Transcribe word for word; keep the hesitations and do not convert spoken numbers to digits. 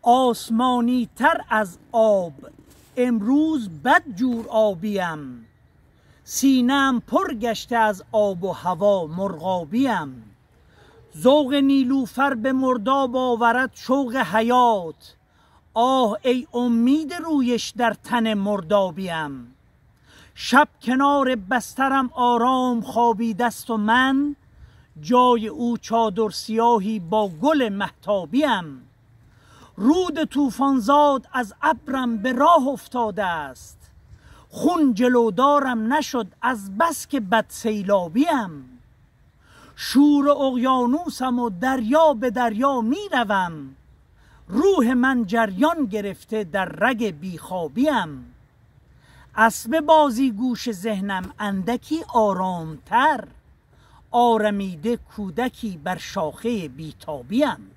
آسمانی تر از آب امروز بد جور آبیم، سینه‌ام پر گشته از آب و هوا مرغابیم. ذوق نیلوفر به مرداب آورد شوق حیات، آه ای امید رویش در تن مردابیم. شب کنار بسترم آرام خوابیدست و من، جای او چادر سیاهی با گل مهتابیم. رود طوفانزاد از ابرم به راه افتاده است، خون جلودارم نشد از بس که بد سیلابیم. شور اقیانوسم و دریا به دریا می روم، روح من جریان گرفته در رگ بیخوابیم. اسب بازی گوش ذهنم اندکی آرامتر، آرمیده کودکی بر شاخه بیتابیم.